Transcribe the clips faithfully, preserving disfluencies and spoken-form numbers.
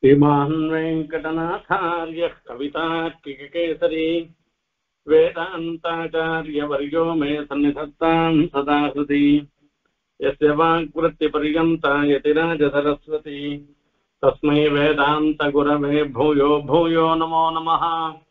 श्रीमान् वेङ्कटनाथार्यः कवितार्किककेसरी वेदान्ताचार्यवर्यो मे सन्निधत्तां सदा हृदि यस्य वाक्वृत्तिपर्यन्ता यतिराजसरस्वती तस्मै वेदान्तगुरवे भूयो भूयो नमो नमः।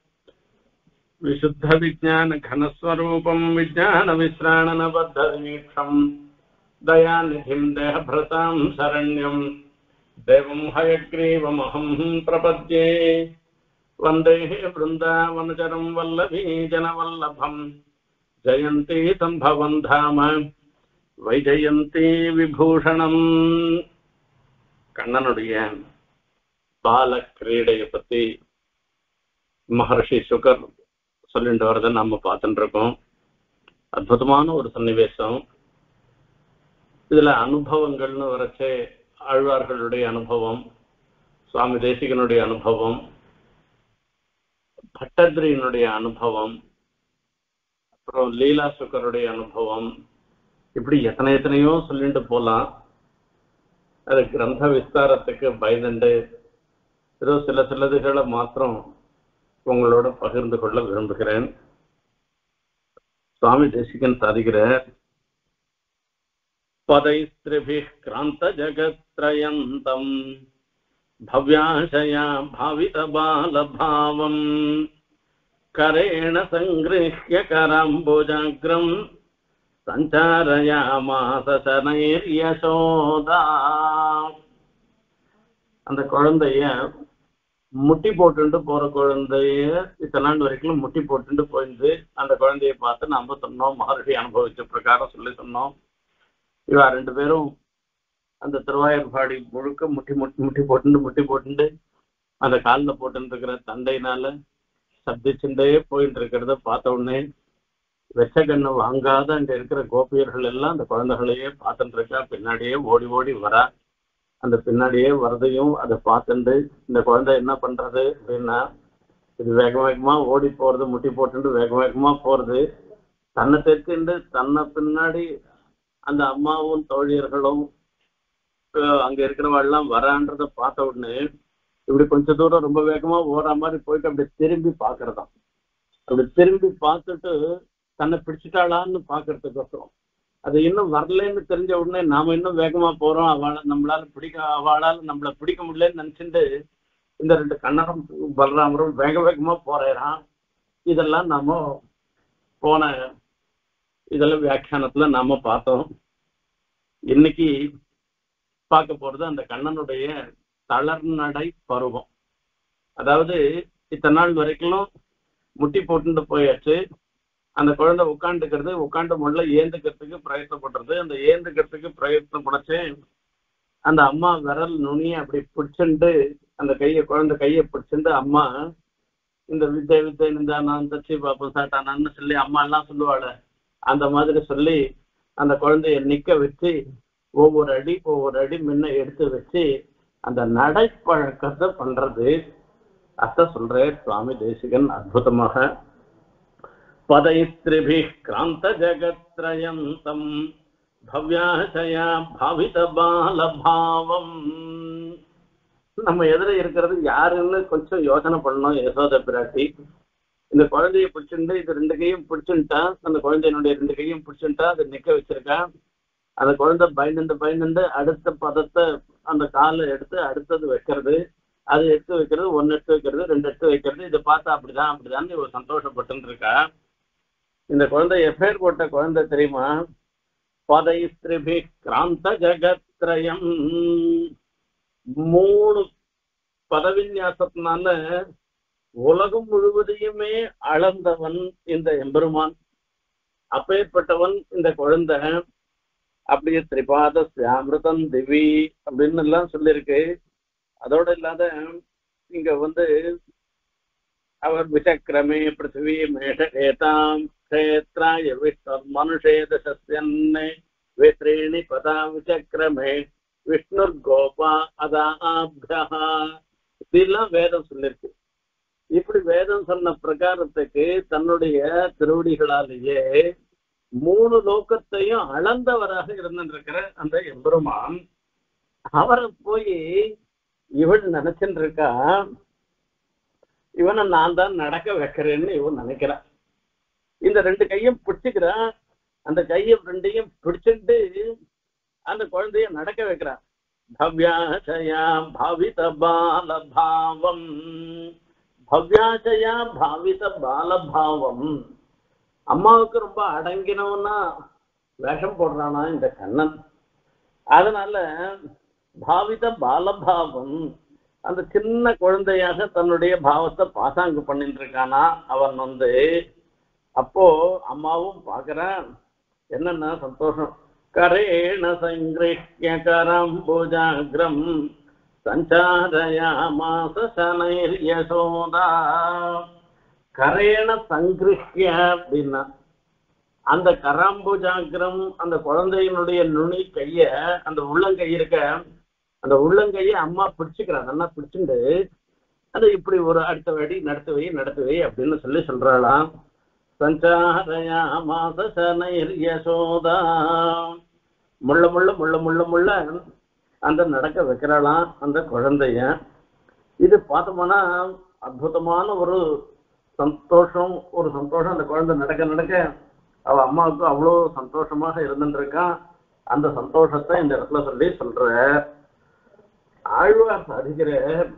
विशुद्धविज्ञानघनस्वरूपं विज्ञानविश्राणनबद्धदीक्षं दयानिधिं देहभृतां शरण्यं देवं हयग्रीवमहं प्रपद्ये। वन्दे वृन्दावनचरं वल्लभी जनवल्लभं जयन्ती सम्भवं धाम வைஜயந்தி விபூஷணம். கண்ணனுடைய பால கிரீடையை பத்தி மகர்ஷி சுகர் சொல்லிட்டு வரதை நம்ம பார்த்துட்டு இருக்கோம். அற்புதமான ஒரு சன்னிவேசம். இதுல அனுபவங்கள்னு வரச்சே ஆழ்வார்களுடைய அனுபவம், சுவாமி தேசிகனுடைய அனுபவம், பட்டத்ரியினுடைய அனுபவம், அப்புறம் லீலா சுகருடைய அனுபவம், இப்படி எத்தனை எத்தனையோ சொல்லிட்டு போலாம். அது கிரந்த விஸ்தாரத்துக்கு பயந்துண்டு ஏதோ சில சிலதுகளை மாத்திரம் உங்களோட பகிர்ந்து கொள்ள விரும்புகிறேன். சுவாமி தேசிகன் சாதிக்கிறார், பதைஸ்திரிபிஹ் கிராந்த ஜகத்ரயந்தம் பவ்யாசயா பாவித பாலபாவம் கரேண சங்கிருஹ்ய கரம்புஜாக்ரம் சஞ்சாரயாமாச சனைர்யசோதா. அந்த குழந்தைய முட்டி போட்டு போற குழந்தைய இத்தனை நாள் வரைக்கும் முட்டி போட்டு போயிருந்து அந்த குழந்தைய பார்த்து நம்ம சொன்னோம், மகர்ஷி அனுபவிச்ச பிரகாரம் சொல்லி சொன்னோம். இவா ரெண்டு பேரும் அந்த திருவாயூர்பாடி முழுக்க முட்டி முட்டி முட்டி போட்டு முட்டி போட்டு அந்த காலில் போட்டு இருக்கிற தண்டையினால சப்திச்சுட்டே போயிட்டு இருக்கிறத பார்த்த உடனே வெச்ச கண்ணை வாங்காத அங்க இருக்கிற கோபியர்கள் எல்லாம் அந்த குழந்தைகளையே பார்த்துட்டு இருக்கா. பின்னாடியே ஓடி ஓடி வரா. அந்த பின்னாடியே வரதையும் அதை பார்த்துட்டு இந்த குழந்தை என்ன பண்றது அப்படின்னா, இது வேக வேகமா ஓடி போறது, முட்டி போட்டு வேக வேகமா போறது, தன்னை தெற்குண்டு தன்னை பின்னாடி அந்த அம்மாவும் தோழியர்களும் அங்க இருக்கிறவெல்லாம் வரான்றத பார்த்த உடனே இப்படி கொஞ்ச தூரம் ரொம்ப வேகமா ஓடுற மாதிரி போயிட்டு அப்படி திரும்பி பாக்குறதாம். அப்படி திரும்பி பார்த்துட்டு தன்னை பிடிச்சிட்டாளான்னு பாக்குறதுக்கோசரம், அது இன்னும் வரலன்னு தெரிஞ்ச உடனே நாம இன்னும் வேகமா போறோம், அவளை நம்மளால பிடிக்க அவளால நம்மள பிடிக்க முடியலன்னு நினைச்சுட்டு இந்த ரெண்டு கண்ணனும் பலராமரும் வேக வேகமா போறான். இதெல்லாம் நாம போன இதெல்லாம் வியாக்கியானத்துல நாம பார்த்தோம். இன்னைக்கு பார்க்க போறது அந்த கண்ணனுடைய தளர்நடை பருவம். அதாவது இத்தனை நாள் வரைக்கும் முட்டி போட்டு போயாச்சு. அந்த குழந்தை உட்காந்துக்கிறது, உட்காந்து முதல்ல ஏந்துக்கிறதுக்கு பிரயத்தனப்படுறது. அந்த ஏந்துக்கிறதுக்கு பிரயத்தனப்படச்சு அந்த அம்மா விரல் நுனியை அப்படி பிடிச்சுட்டு அந்த கையை குழந்தை கையை பிடிச்சிட்டு அம்மா இந்த வித்தை வித்தை இருந்தா நான் தச்சு பாப்போம் சாட்டானான்னு சொல்லி அம்மா எல்லாம் சொல்லுவாள். அந்த மாதிரி சொல்லி அந்த குழந்தைய நிக்க வச்சு ஒவ்வொரு அடி ஒவ்வொரு அடி முன்ன எடுத்து வச்சு அந்த நடைப்பழக்கத்தை பண்றது. அத சொல்ற சுவாமி தேசிகன் அற்புதமாக. பதைஸ்திரிபிஹ் கிராந்த ஜகத்ரயந்தம் பவ்யாசயா பாவித பாலபாவம். நம்ம எதிர இருக்கிறது யாருன்னு கொஞ்சம் யோசனை பண்ணணும். யசோத பிராட்டி இந்த குழந்தைய பிடிச்சுட்டு இது ரெண்டு கையும் பிடிச்சுட்டா, அந்த குழந்தையினுடைய ரெண்டு கையும் பிடிச்சுட்டா, அதை நிக்க வச்சிருக்கா. அந்த குழந்தை பயந்துண்டு பயந்துண்டு அடுத்த பதத்தை அந்த காலை எடுத்து அடுத்தது வைக்கிறது, அது எடுத்து வைக்கிறது, ஒன்னு எடுத்து வைக்கிறது, ரெண்டு எடுத்து வைக்கிறது. இதை பார்த்தா அப்படிதான் அப்படிதான் இவ சந்தோஷப்பட்டு இருக்கா. இந்த குழந்தை எப்பேர் போட்ட குழந்தை தெரியுமா? பதைஸ்திரிபி கிராந்த ஜகத்ரயம். மூணு பதவிநியாசத்தினால உலகம் முழுவதையுமே அளந்தவன் இந்த எம்பெருமான். அப்பேற்பட்டவன் இந்த குழந்தை. அப்படியே திரிபாத அமிர்தம் திவி அப்படின்னு எல்லாம் சொல்லியிருக்கு. அதோட இல்லாத இங்க வந்து அவர் விசக்கிரமே பிருத்திவி மேஷேதாம் கஷேத்ராய விஷ்ணு மனுஷேத சஸ்யன்னே வேத்ரேணி பதா விசக்கிரமே விஷ்ணுர் கோபா அதாப்யா இப்படிலாம் வேதம் சொல்லியிருக்கு. இப்படி வேதம் சொன்ன பிரகாரத்துக்கு தன்னுடைய திருவடிகளாலேயே மூணு லோகத்தையும் அளந்தவராக இருந்திருக்கிற அந்த எம்பெருமான் அவரை போய் இவன் நினைச்சுட்டு இருக்கா இவனை நான் தான் நடக்க வைக்கிறேன்னு இவன் நினைக்கிறான். இந்த ரெண்டு கையும் பிடிச்சுக்கிறான். அந்த கையை ரெண்டையும் பிடிச்சிட்டு அந்த குழந்தைய நடக்க வைக்கிறான். பவ்யாசயா பாவித பாலபாவம், பவ்யாசயா பாவித பாலபாவம். அம்மாவுக்கு ரொம்ப அடங்கினவனா வேஷம் போடுறானா இந்த கண்ணன். அதனால பாவித பாலபாவம், அந்த சின்ன குழந்தையாக தன்னுடைய பாவத்தை பாசாங்கு பண்ணிட்டு இருக்கானா அவன் வந்து. அப்போ அம்மாவும் பாக்குறான். என்னன்னா சந்தோஷம். கரேண சங்கிருஹ்ய கரம்புஜாக்ரம் சஞ்சாரயாமாஸ சனைர் யசோதா. கரேண சங்கிருஹ்ய அப்படின்னா அந்த கராம்புஜாக்ரம், அந்த குழந்தையினுடைய நுனி கைய, அந்த உள்ளங்கை இருக்க அந்த உள்ளங்கையை அம்மா பிடிச்சுக்கிறான். நல்லா பிடிச்சுண்டு அது இப்படி ஒரு அடுத்த வழி நடத்துவை நடத்துவை அப்படின்னு சொல்லி சொல்றாளாம். சஞ்சாரயாமாஸ சனைர் யசோதா. முள்ள முள்ள முள்ள முள்ள முள்ள அந்த நடக்க வைக்கிறாளாம் அந்த குழந்தைய. இது பார்த்தோம்னா அற்புதமான ஒரு சந்தோஷம். ஒரு சந்தோஷம். அந்த குழந்தை நடக்க நடக்க அவ அம்மாவுக்கு அவ்வளோ சந்தோஷமாக இருந்துருக்கான். அந்த சந்தோஷத்தை இந்த இடத்துல சொல்லி சொல்ற ஆழ்வார் சாதிக்கிற.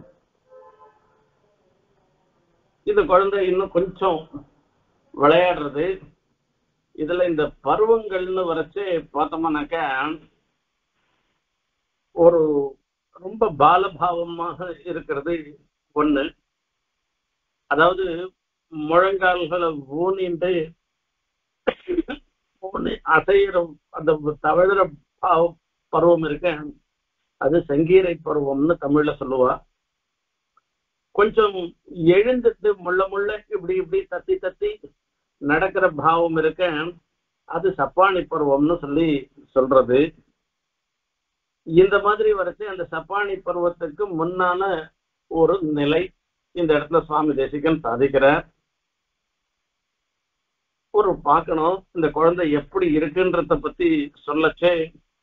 இந்த குழந்தை இன்னும் கொஞ்சம் விளையாடுறது. இதுல இந்த பருவங்கள்னு வரைச்சு பார்த்தோம்னாக்க ஒரு ரொம்ப பாலபாவமாக இருக்கிறது ஒண்ணு. அதாவது முழங்கால்களை ஊனின்று ஊனி அசைகிற அந்த தவழற பருவம் இருக்க, அது சங்கீரை பருவம்னு தமிழ்ல சொல்லுவா. கொஞ்சம் எழுந்துட்டு முள்ள முள்ள இப்படி இப்படி தத்தி தத்தி நடக்கிற பாவம் இருக்க, அது சப்பானி பருவம்னு சொல்லி சொல்றது. இந்த மாதிரி வரைச்சு அந்த சப்பானி பருவத்துக்கு முன்னான ஒரு நிலை இந்த இடத்துல சுவாமி தேசிகன் சாதிக்கிறார். ஒரு பார்க்கணும் இந்த குழந்தை எப்படி இருக்குன்றத பத்தி சொல்லச்சே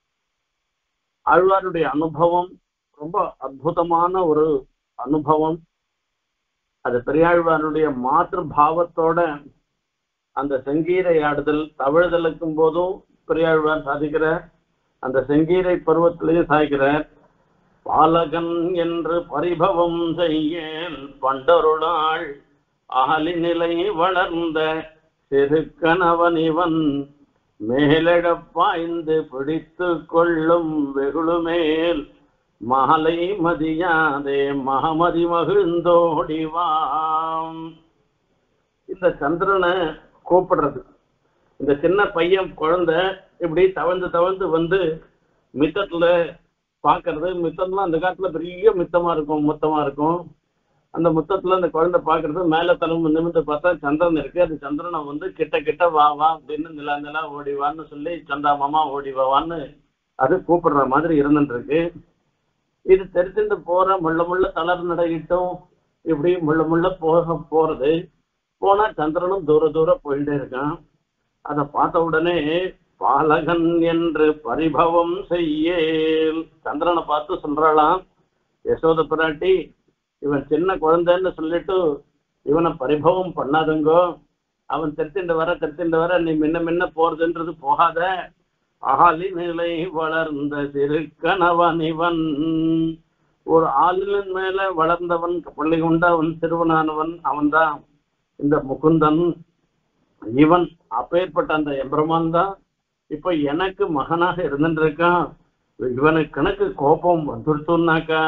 ஆழ்வாருடைய அனுபவம் ரொம்ப அற்புதமான ஒரு அனுபவம். அது பெரியாழ்வாருடைய மாற்று பாவத்தோட அந்த செங்கீரை ஆடுதல் தவழுதலுக்கும் போதும் பெரியாழ்வார் சாதிக்கிறார். அந்த செங்கீரை பருவத்திலையும் சாதிக்கிறார். பாலகன் என்று பரிபவம் செய்ய பண்டருளாள் ஆலி நிலை வளர்ந்த சிறுக்கணவனிவன் மேலெழப்பாய்ந்து பிடித்து கொள்ளும் வெகுளுமேல் மாலை மதியாதே மகமதி மகிழ்ந்தோடிவாம். இந்த சந்திரனை கூப்பிடுறது. இந்த சின்ன பையன் குழந்தை இப்படி தவழ்ந்து தவழ்ந்து வந்து மித்தத்துல பாக்குறது. மித்தம்லாம் அந்த காலத்துல பெரிய மித்தமா இருக்கும், மொத்தமா இருக்கும். அந்த முத்தத்துல அந்த குழந்தை பாக்குறது. மேல தலை நிமிந்து பார்த்தா சந்திரன் இருக்கு. அது சந்திரனை வந்து கிட்ட கிட்ட வா வா அப்படின்னு நிலா நிலா ஓடிவான்னு சொல்லி சந்தா மாமா ஓடிவான்னு அது கூப்பிடுற மாதிரி இருந்துட்டு இருக்கு. இது தெரிச்சுட்டு போற முள்ள முள்ள தளர் நடையிட்டும் இப்படி முள்ள முள்ள போக போறது. போனா சந்திரனும் தூர தூரம் போயிட்டே இருக்கான். அதை பார்த்த உடனே பாலகன் என்று பரிபவம் செய்ய சந்திரனை பார்த்து சொல்றாளாம் யசோத பிராட்டி, இவன் சின்ன குழந்தைன்னு சொல்லிட்டு இவனை பரிபவம் பண்ணாதுங்கோ. அவன் தெரிச்சுட்டு வர தெரிச்சுட்டு வர நீ முன்ன முன்ன போறதுன்றது போகாத. ஆலி நிலை வளர்ந்த சிறு கணவன் இவன். ஒரு ஆளின் மேல வளர்ந்தவன், பள்ளி கொண்டவன், சிறுவனானவன் அவன்தான் இந்த முகுந்தன். இவன் அப்பேற்பட்ட அந்த எம்பெருமான் தான் இப்ப எனக்கு மகனாக இருந்துட்டு இருக்கான். இவனுக்கு கணக்கு கோபம் வந்துடுத்துனாக்கா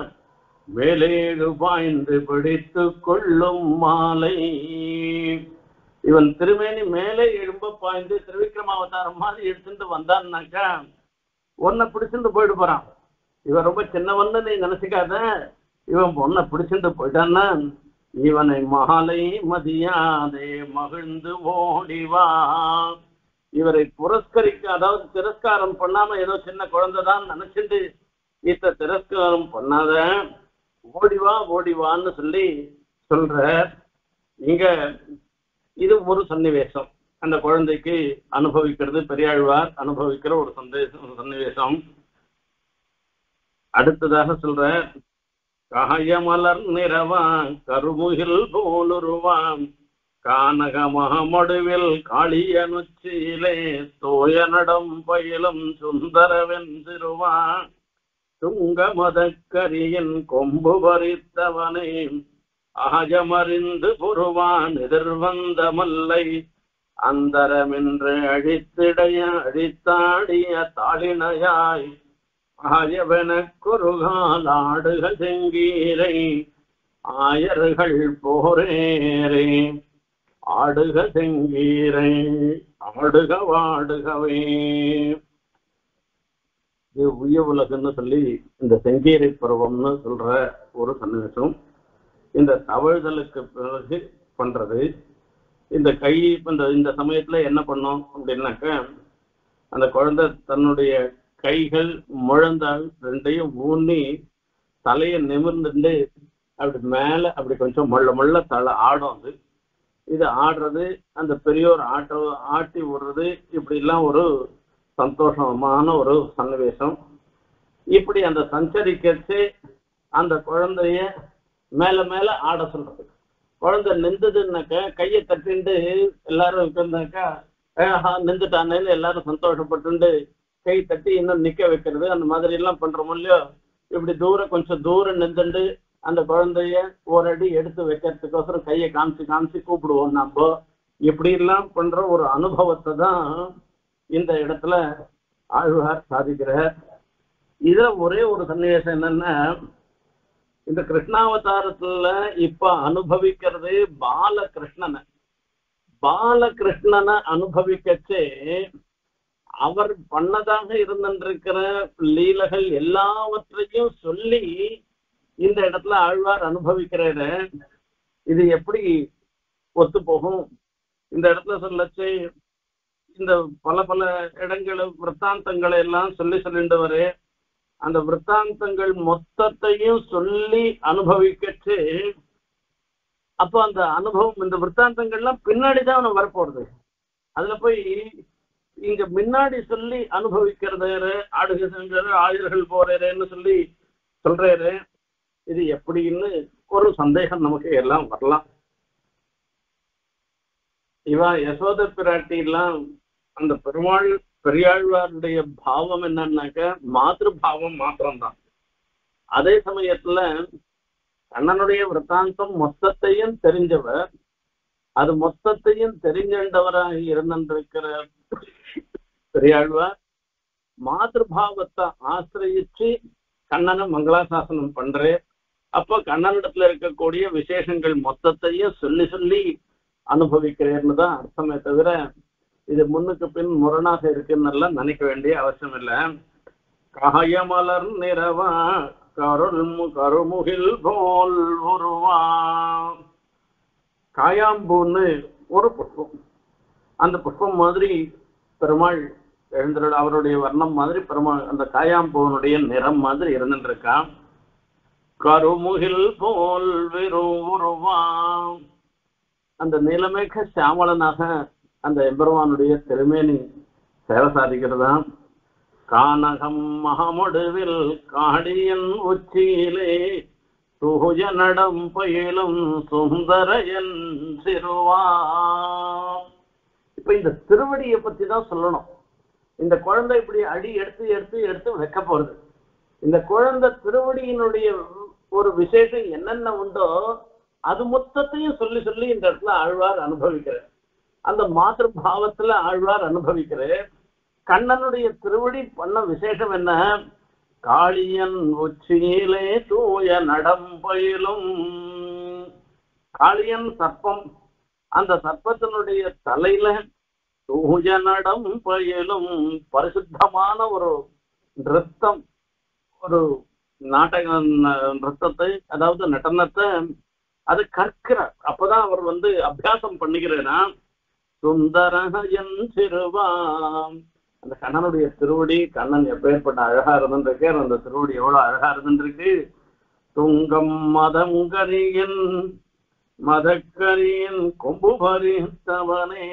வேலேடு பாய்ந்து பிடித்து கொள்ளும் மாலை. இவன் திருமேனி மேலே எழும்ப பாய்ந்து திருவிக்ரமாவதாரம் மாதிரி எடுத்துட்டு வந்தான்னாக்கா ஒன்ன பிடிச்சிட்டு போயிட்டு போறான். இவன் ரொம்ப சின்னவன்னு நீ நினைச்சுக்காத. இவன் பொண்ணை பிடிச்சிட்டு போயிட்டான்னா இவனை மாலை மதியாதே மகிழ்ந்து ஓடிவா. இவரை புரஸ்கரிக்க, அதாவது திரஸ்காரம் பண்ணாம ஏதோ சின்ன குழந்தைதான் நினைச்சிட்டு இத்த திரஸ்காரம் பண்ணாத, ஓடிவா ஓடிவான்னு சொல்லி சொல்ற. இங்க இது ஒரு சன்னிவேசம். அந்த குழந்தைக்கு அனுபவிக்கிறது பெரியாழ்வார் அனுபவிக்கிற ஒரு சந்தேசம் சன்னிவேசம். அடுத்ததாக சொல்ற காயமலர் நிறவான் கருமுகில் போலுருவான் கானக மகமடுவில் காளியனுச்சியிலே தோய நடம் பயிலும் சுந்தரவென் சிறுவான் துங்க மதக்கரியின் கொம்பு பறித்தவனே ஆஜமறிந்து புருவான் எதிர்வந்த மல்லை அந்தரமென்று அழித்திடைய அழித்தாடிய தாளினையாய் ஆயவன குறுகால் ஆடுக செங்கீரை ஆயர்கள் போரேரே ஆடுக செங்கீரை ஆடுக வாடுகவே. இது உய உலகன்னு சொல்லி இந்த செங்கீரை பருவம்னு சொல்ற ஒரு சன்னிவேசம். இந்த தவழ்தலுக்கு பிறகு பண்றது இந்த கை இந்த இந்த சமயத்துல என்ன பண்ணோம் அப்படின்னாக்க, அந்த குழந்தை தன்னுடைய கைகள் முழந்தால் ரெண்டையும் ஊன்னி தலையை நிமிர்ந்துட்டு அப்படி மேல அப்படி கொஞ்சம் மொள்ள மொள்ள தலை ஆடும். அது இது ஆடுறது அந்த பெரியோர் ஆட்ட ஆட்டி விடுறது இப்படி எல்லாம் ஒரு சந்தோஷமான ஒரு சன்னிவேசம். இப்படி அந்த சஞ்சரிக்கச்சு அந்த குழந்தைய மேல மேல ஆட சொல்றது. குழந்தை நின்றுதுன்னாக்க கையை தட்டிண்டு எல்லாரும் உட்கார்ந்தாக்கா நின்றுட்டானேன்னு எல்லாரும் சந்தோஷப்பட்டு கை தட்டி இன்னும் நிக்க வைக்கிறது அந்த மாதிரி எல்லாம் பண்றோம் இல்லையோ. இப்படி தூரம் கொஞ்சம் தூரம் நின்றுண்டு அந்த குழந்தைய ஒரு அடி எடுத்து வைக்கிறதுக்கோசரம் கையை காமிச்சு காமிச்சு கூப்பிடுவோம் நம்ம. இப்படி எல்லாம் பண்ற ஒரு அனுபவத்தை தான் இந்த இடத்துல ஆழ்வார் சாதிக்கிறார். இதுல ஒரே ஒரு சன்னிவேசம் என்னன்னா, இந்த கிருஷ்ணாவதாரத்துல இப்ப அனுபவிக்கிறது பாலகிருஷ்ணனை. பாலகிருஷ்ணனை அனுபவிக்கச்சே அவர் பண்ணதாக இருந்திருக்கிற லீலைகள் எல்லாவற்றையும் சொல்லி இந்த இடத்துல ஆழ்வார் அனுபவிக்கிறாரு. இது எப்படி ஒத்து போகும்? இந்த இடத்துல சொல்லச்சு இந்த பல பல இடங்களை விற்த்தாந்தங்களை எல்லாம் சொல்லி சொல்லிட்டு வரு. அந்த விற்த்தாந்தங்கள் மொத்தத்தையும் சொல்லி அனுபவிக்கச்சு அப்ப அந்த அனுபவம் இந்த விற்த்தாந்தங்கள்லாம் பின்னாடிதான் அவனை வரப்போறது. அதுல போய் இங்க முன்னாடி சொல்லி அனுபவிக்கிறது ஆடுக செஞ்சாரு ஆயுர்கள் போறேன்னு சொல்லி சொல்றாரு. இது எப்படின்னு ஒரு சந்தேகம் நமக்கு எல்லாம் வரலாம். இவா யசோத பிராட்டி எல்லாம் அந்த பெருமாள் பெரியாழ்வாருடைய பாவம் என்னன்னாக்க மாத்திரு பாவம் மாத்திரம்தான். அதே சமயத்துல கண்ணனுடைய விற்த்தாந்தம் மொத்தத்தையும் தெரிஞ்சவர், அது மொத்தத்தையும் தெரிஞ்சவராக இருந்திருக்கிற பெரியாழ்வார் மாத்திருபாவத்தை ஆசிரியிச்சு கண்ணனை மங்களாசாசனம் பண்றே. அப்ப கண்ணனிடத்துல இருக்கக்கூடிய விசேஷங்கள் மொத்தத்தையும் சொல்லி சொல்லி அனுபவிக்கிறேன்னு தான் அர்த்தமே தவிர இது முன்னுக்கு பின் முரணாக இருக்குன்னு நினைக்க வேண்டிய அவசியம் இல்லை. காயமலர் நிறவா கருள் கருமுகில் போல் உருவா. காயாம்பூன்னு ஒரு புஷ்பம், அந்த புஷ்பம் மாதிரி பெருமாள் எழுந்திர அவருடைய வர்ணம் மாதிரி பெருமாள் அந்த காயாம்பூனுடைய நிறம் மாதிரி இருந்துட்டு இருக்கான். கருமுகில் போல் விருவான், அந்த நீலமேக சாமலனாக அந்த எம்பெருமானுடைய திருமேனி சேவை சாதிக்கிறதாம். கானகம் மகமடுவில் காடியன் உச்சியிலே தூய நடம் பயிலும் சுந்தரையன் சிறுவா. இப்ப இந்த திருவடியை பத்தி தான் சொல்லணும். இந்த குழந்தை இப்படி அடி எடுத்து எடுத்து எடுத்து வைக்க போறது. இந்த குழந்தை திருவடியினுடைய ஒரு விசேஷம் என்னென்ன உண்டோ அது மொத்தத்தையும் சொல்லி சொல்லி இந்த இடத்துல ஆழ்வார் அனுபவிக்கிறார். அந்த மாத்திரு பாவத்துல ஆழ்வார் அனுபவிக்கிறார். கண்ணனுடைய திருவடி பண்ண விசேஷம் என்ன? காளியன் உச்சியிலே தூய நடம் பயிலும். காளியன் சர்ப்பம், அந்த சர்ப்பத்தினுடைய தலையில தூய நடம் பயிலும் பரிசுத்தமான ஒரு நிறுத்தம், ஒரு நாடக நிறுத்தத்தை, அதாவது நடனத்தை அது கற்கிறார். அப்பதான் அவர் வந்து அபியாசம் பண்ணிக்கிறேன்னா சுந்தரன் சிறுவாம். அந்த கண்ணனுடைய திருவடி, கண்ணன் எப்பேற்பட்ட அழகா இருந்துருக்கு, அந்த திருவடி எவ்வளவு அழகா இருந்துருக்கு. துங்கம் மதங்கரியின் மதக்கரியின் கொம்பு பறித்தவனே.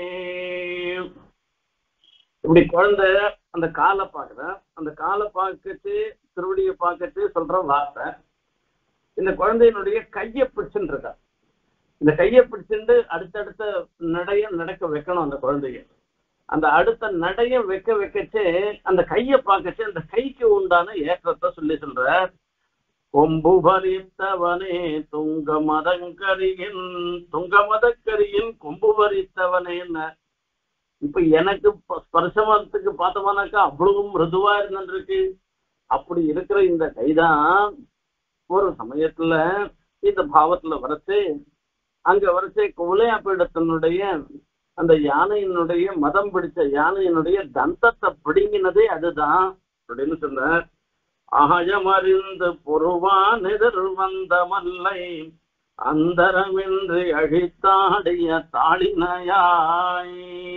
இப்படி குழந்தை அந்த காலை பார்க்குற, அந்த காலை பார்க்கட்டு திருவடியை பார்க்கட்டு சொல்ற வார்த்தை. இந்த குழந்தையினுடைய கையை பிடிச்சுட்டு இருக்கா. இந்த கையை பிடிச்சிட்டு அடுத்தடுத்த நடைய நடக்க வைக்கணும் அந்த குழந்தைய. அந்த அடுத்த நடைய வைக்க வைக்கச்சே அந்த கையை பார்க்கச்சே அந்த கைக்கு உண்டான ஏற்றத்தை சொல்லி சொல்ற. கொம்பு பறித்தவனே துங்க மதங்கரியின் துங்க மதக்கரியின் கொம்பு பறித்தவனே. இப்ப எனக்கு ஸ்பர்சமத்துக்கு பார்த்தோம்னாக்கா அவ்வளவு மிருதுவா இருந்துருக்கு. அப்படி இருக்கிற இந்த கைதான் ஒரு சமயத்துல இந்த பாவத்துல வரச்சு அங்க வரச்சே குவலையாப்பீடத்தினுடைய அந்த யானையினுடைய மதம் பிடிச்ச யானையினுடைய தந்தத்தை பிடுங்கினதே அதுதான் அப்படின்னு சொன்ன. ஆயமறிந்து பொறுவான் எதிர் வந்த மல்லை அந்தரமின்றி அழித்தாடிய தாளினையாய்.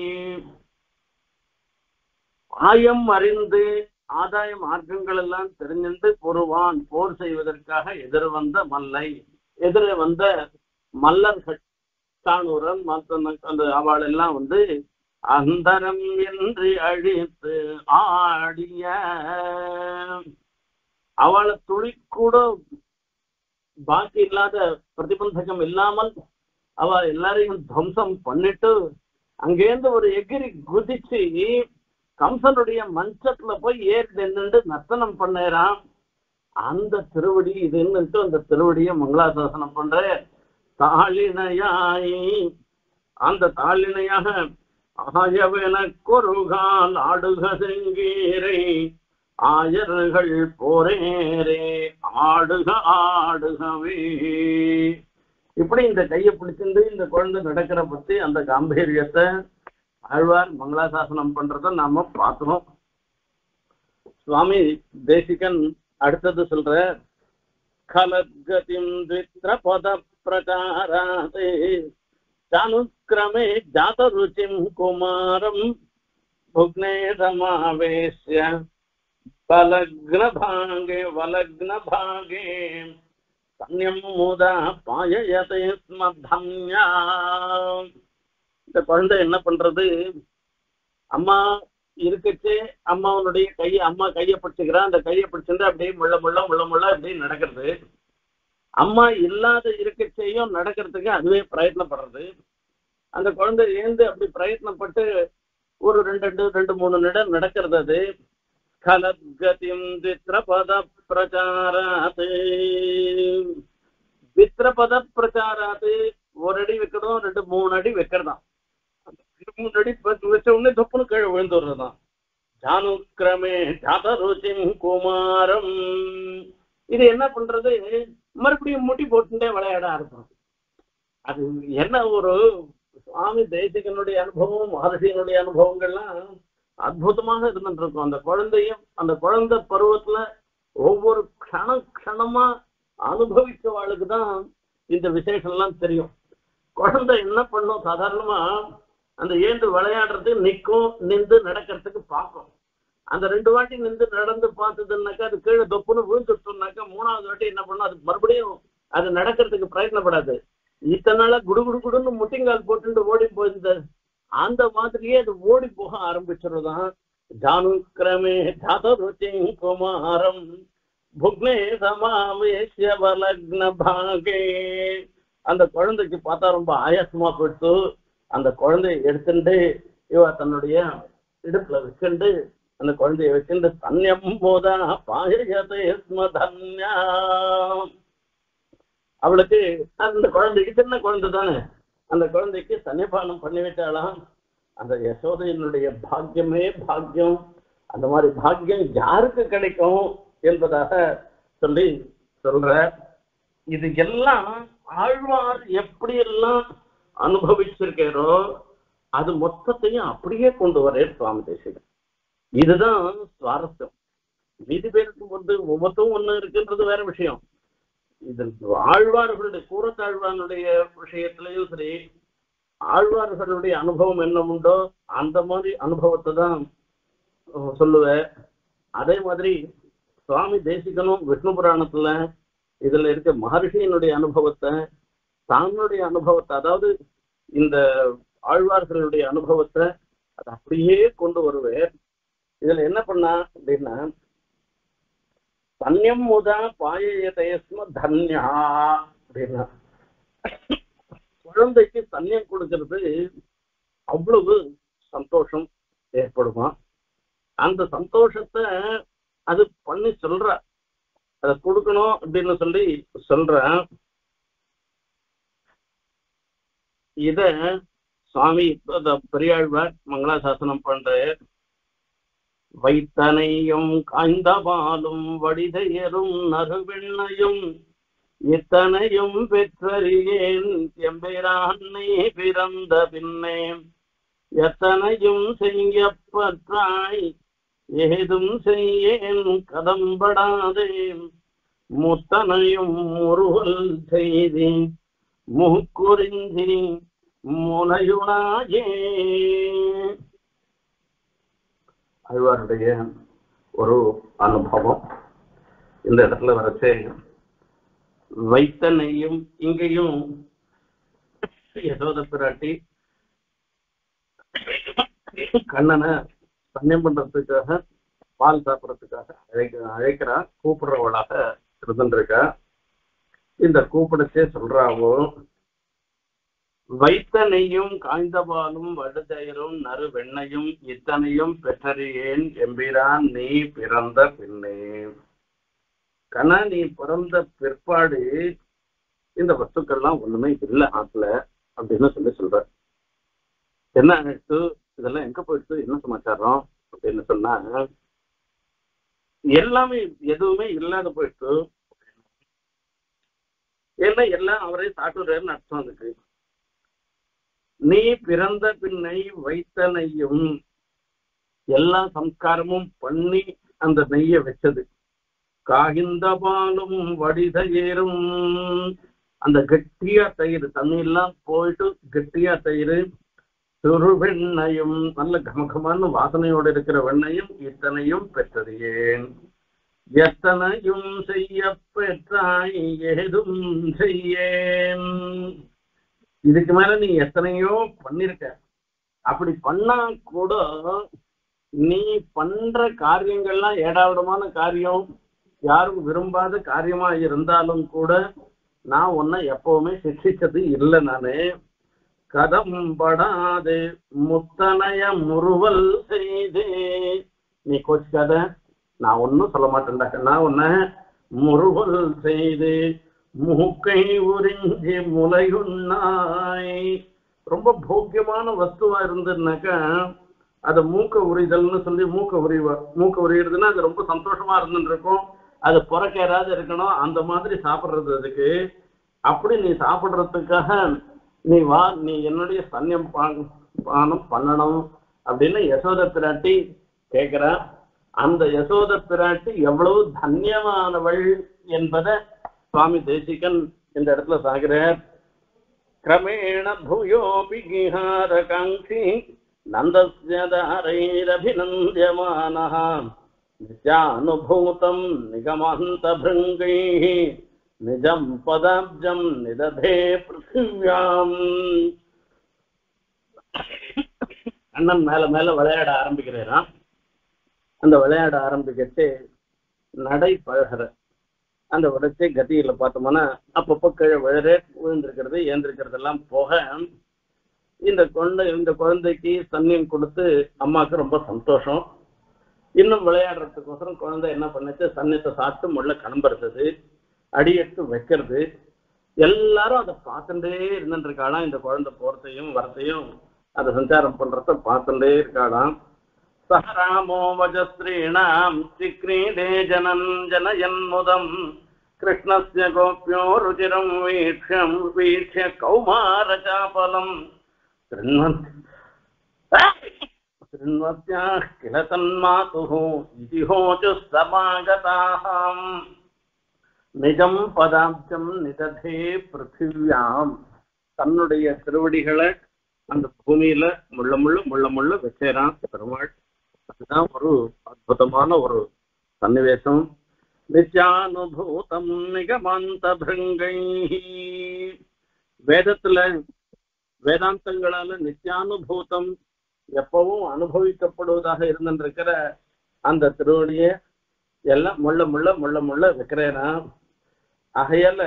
ஆயம் அறிந்து ஆதாய மார்க்கங்கள் எல்லாம் தெரிஞ்சிருந்து பொறுவான் போர் செய்வதற்காக எதிர் வந்த மல்லை எதிர வந்த மல்லர்கள் தானூரன் அந்த அவள் எல்லாம் வந்து அந்தரம் என்று அழித்து ஆடிய அவளை துளி கூட பாக்கி இல்லாத பிரதிபந்தகம் இல்லாமல் அவ எல்லாரையும் துவம்சம் பண்ணிட்டு அங்கேருந்து ஒரு எகிரி குதிச்சு கம்சனுடைய மஞ்சத்துல போய் ஏறி நின்று நர்த்தனம் பண்ணேறான். அந்த திருவடி இதுன்னுட்டு அந்த திருவடியை மங்களாசாசனம் பண்ற. தாளினையாய் அந்த தாளினையாக ஆயவென கொருகால் ஆடுக செங்கீரை ஆயர்கள் போரேரே ஆடுக ஆடுகவே. இப்படி இந்த கையை பிடிச்சிருந்து இந்த குழந்தை நடக்கிற பத்தி அந்த காம்பீரியத்தை ஆழ்வார் மங்களாசாசனம் பண்றத நாம பார்த்தோம். சுவாமி தேசிகன் அடுத்தது சொல்ற. கலத்கதிம் த்வித்ரபத பிரகாராதே சானுக்ரமே ஜாத ருச்சிம் குமாரம் புக்னே சமாவேஷ்ய வலக்ன பாகே வலக்ன பாகே தன்யம் முதா பாயயதே ஸ்ம தன்யா. இந்த குழந்தை என்ன பண்றது, அம்மா இருக்கச்சே அம்மாவனுடைய கையை அம்மா கையை பிடிச்சுக்கிறான். அந்த கையை பிடிச்சிருந்து அப்படியே முள்ள முள்ள முள்ள முள்ள அப்படியே நடக்கிறது. அம்மா இல்லாத இருக்கச்சையும் நடக்கிறதுக்கு அதுவே பிரயத்னப்படுறது. அந்த குழந்தை ஏந்து அப்படி பிரயத்னப்பட்டு ஒரு ரெண்டு ரெண்டு ரெண்டு மூணு நிடம் நடக்கிறது. அது கலத்கதிம் வித்ரபத பிரச்சாராது வித்ரபத பிரச்சாராது ஒரு அடி வைக்கணும் ரெண்டு மூணு அடி வைக்கிறதாம். மூணு அடி வச்ச உடனே தொப்புன்னு கீழே விழுந்து வர்றதுதான். ஜானுக்கிரமே ஜாத ருச்சிம் குமாரம். இது என்ன பண்றது, மறுபடியும் முட்டி போட்டுட்டே விளையாட ஆரம்பிக்கும். அது என்ன ஒரு சுவாமி தேசிகனுடைய அனுபவம் மகர்ஷியினுடைய அனுபவங்கள்லாம் அற்புதமாக இருந்துட்டு இருக்கும். அந்த குழந்தையும் அந்த குழந்தை பருவத்துல ஒவ்வொரு க்ஷண க்ஷணமா அனுபவிச்சவாளுக்கு தான் இந்த விசேஷம் எல்லாம் தெரியும். குழந்தை என்ன பண்ணும், சாதாரணமா அந்த ஏந்து விளையாடுறது நிற்கும், நின்று நடக்கிறதுக்கு பார்க்கும். அந்த ரெண்டு வாட்டி நின்று நடந்து பார்த்ததுன்னாக்கா அது கீழே தொப்புன்னு விழுந்துட்டோம்னாக்கா மூணாவது வாட்டி என்ன பண்ணும், அது மறுபடியும் அது நடக்கிறதுக்கு பிரயத்னப்படாது. இத்தனை நாளா குடு குடு குடுன்னு முட்டிங்கால் போட்டு ஓடி போயிருந்த அந்த மாதிரியே அது ஓடி போக ஆரம்பிச்சிருதான். ஜானுக்கிரமே ஜாத ருச்சிம் குமாரம் புக்னே சமாவேஷ்ய வலக்ன பாகே. அந்த குழந்தைக்கு பார்த்தா ரொம்ப ஆயாசமா போயிட்டு அந்த குழந்தைய எடுத்துட்டு இவ தன்னுடைய இடுப்புல வச்சுண்டு அந்த குழந்தைய வச்சுட்டு தன்யம் போதா பாயதே ஸ்ம தன்யா. அவளுக்கு அந்த குழந்தைக்கு சின்ன குழந்தை தானே, அந்த குழந்தைக்கு தன்யபானம் பண்ணி விட்டாலாம். அந்த யசோதையினுடைய பாக்கியமே பாக்கியம். அந்த மாதிரி பாக்கியம் யாருக்கு கிடைக்கும் என்பதாக சொல்லி சொல்ற. இது எல்லாம் ஆழ்வார் எப்படி எல்லாம் அனுபவிச்சிருக்காரோ அது மொத்தத்தையும் அப்படியே கொண்டு வரே சுவாமி தேசிகன். இதுதான் சுவாரஸ்யம். மீதி பேருக்கு வந்து ஒவ்வொருத்தரும் ஒண்ணு இருக்குன்றது வேற விஷயம். இது ஆழ்வார்களுடைய கூறத்தாழ்வானுடைய விஷயத்திலையும் சரி, ஆழ்வார்களுடைய அனுபவம் என்ன உண்டோ அந்த மாதிரி அனுபவத்தை தான் சொல்லுவேன். அதே மாதிரி சுவாமி தேசிகனும் விஷ்ணு புராணத்துல இதுல இருக்க மகர்ஷியினுடைய அனுபவத்தை தன்னுடைய அனுபவத்தை, அதாவது இந்த ஆழ்வார்களுடைய அனுபவத்தை அதை அப்படியே கொண்டு வருவேன். இதுல என்ன பண்ணா அப்படின்னா, தன்யம் முதா பாயயதேஸ்ம தன்யா அப்படின்னா குழந்தைக்கு தன்யம் கொடுக்கறது அவ்வளவு சந்தோஷம் ஏற்படுமா. அந்த சந்தோஷத்தை அது பண்ணி சொல்ற, அதை கொடுக்கணும் அப்படின்னு சொல்லி சொல்ற. இத சுவாமி பெரியாழ்வார் மங்களாசாசனம் பண்ற. வைத்தனையும் காய்ந்தபாலும் வடிதையரும் நறுவெண்ணையும் இத்தனையும் பெற்றறியேன் எம்பிரான்னை பிறந்த பின்னே எத்தனையும் செய்யப்பற்றாய் ஏதும் செய்யேன் கதம்படாதே முத்தனையும் முருகல் செய்தி முக்குறிஞ்சி முனையுணாயே. ஆழ்வாருடைய ஒரு அனுபவம் இந்த இடத்துல வரச்சே வைத்தனையும் இங்கேயும் யசோத பிராட்டி கண்ணனை சன்னியம் பண்றதுக்காக பால் சாப்பிடறதுக்காக அழைக்க அழைக்கிறா கூப்பிடுறவளாக இருந்துருக்கா. இந்த கூப்பிடச்சே சொல்றாவோ வைத்தனையும் காய்ந்த பாலும் வடுதயிரும் நறு வெண்ணையும் இத்தனையும் பெற்றறியேன் எம்பிரான் நீ பிறந்த பின்னே. கண்ணா நீ பிறந்த பிற்பாடு இந்த வஸ்துக்கள்லாம் ஒண்ணுமே இல்லை ஆத்துல அப்படின்னு சொல்லி சொல்ற. என்ன ஆயிடுச்சு இதெல்லாம் எங்க போயிடுச்சு என்ன சமாச்சாரம் அப்படின்னு சொன்னா எல்லாமே எதுவுமே இல்லாத போயிடுச்சு. ஏன்னா எல்லாம் அவரே சாட்டுறாருன்னு அர்த்தம் அதுக்கு. நீ பிறந்த பின்னை வைத்தனையும் எல்லா சம்ஸ்காரமும் பண்ணி அந்த நெய்ய வச்சது. காகிந்த பாலும் வடிதயிரும் அந்த கெட்டியா தயிர் தண்ணி எல்லாம் போயிட்டு கெட்டியா தயிர் துரு வெண்ணையும் நல்ல கமகமான வாசனையோடு இருக்கிற வெண்ணையும் இத்தனையும் பெற்றது ஏன் எத்தனையும் செய்ய பெற்றாய் ஏதும் செய்யேன். இதுக்கு மேல நீ எத்தனையோ பண்ணிருக்க. அப்படி பண்ணா கூட நீ பண்ற காரியங்கள்லாம் ஏடாவிடமான காரியம், யாரும் விரும்பாத காரியமா இருந்தாலும் கூட நான் உன்னை எப்பவுமே சிக்ஷிச்சது இல்லை. நானு கதம்படாது முத்தனைய முறுவல் செய்தே. நீ கோச்சிக்காத, நான் ஒன்னும் சொல்ல மாட்டேன்டாக்க. நான் உன்னை முறுவல் செய்து மூக்கை உறிஞ்சி முலையுண்ணாய். ரொம்ப போக்கியமான வஸ்துவா இருந்துன்னாக்கா அதை மூக்க உரிதல்னு சொல்லி மூக்க உரிவா மூக்க உரியுறதுன்னா அது ரொம்ப சந்தோஷமா இருந்துட்டு இருக்கும். அது புறக்கேறாது இருக்கணும், அந்த மாதிரி சாப்பிட்றது அதுக்கு. அப்படி நீ சாப்பிட்றதுக்காக நீ வா, நீ என்னுடைய சன்னியம் பானம் பண்ணணும் அப்படின்னு யசோத பிராட்டி கேட்கிற. அந்த யசோத பிராட்டி எவ்வளவு தன்யமானவள் என்பதை சுவாமி தேசிகன் இந்த இடத்துல சாகிறார். கிரமேண பூயோபி கிஹார காங்கி நந்தஸ்ய தாரைரபிநந்தியமானஹ நித்யானுபூதம் நிகமாந்த பிருங்கைஹ நிஜம் பதாப்ஜம் நிததே பிருத்திவ்யாம். அண்ணன் மேல மேல விளையாட ஆரம்பிக்கிறேன். அந்த விளையாட ஆரம்பிக்கச்சு நடை பழகிற அந்த உடச்சே கதியில பார்த்தோம்னா அப்பப்போ கீழே விழற விழுந்திருக்கிறது ஏந்திருக்கிறது எல்லாம் போக இந்த கொண்டை இந்த குழந்தைக்கு சன்னியம் கொடுத்து அம்மாவுக்கு ரொம்ப சந்தோஷம். இன்னும் விளையாடுறதுக்கோசரம் குழந்தை என்ன பண்ணுச்சு, சன்னியத்தை சாப்பிட்டு முள்ள கிளம்புறது, அடியெடுத்து வைக்கிறது. எல்லாரும் அதை பார்த்துட்டே இருந்துட்டு இருக்காளாம். இந்த குழந்தை போறதையும் வரத்தையும் அதை சஞ்சாரம் பண்றத பார்த்துட்டே இருக்காளாம். சஹராமோ வஜஸ்ரீணாம் சிக்ரீடே ஜனன் ஜனயன்முதம் கிருஷ்ணஸ்ய கோப்யோ ருச்சிரம் வீக்ஷம் வீக்ஷ்ய கௌமாரசாபலம் திருண்வத்யாஹ கில தன்மாதுஹ இதிஹோச்சு சமாகதாஹம் நிஜம் பதாப்ஜம் நிததே பிருத்திவ்யாம். தன்னுடைய திருவடிகளை அந்த பூமியில முள்ள முள்ள முள்ள முள்ள வச்சேரான் பெருமாள். அதுதான் ஒரு அற்புதமான ஒரு சன்னிவேசம். நித்யானுபூதம் நிகமாந்த பிருங்கை. வேதத்துல வேதாந்தங்களால எல்லாம் முள்ள முள்ள முள்ள முள்ள வைக்கிறேனா. ஆகையால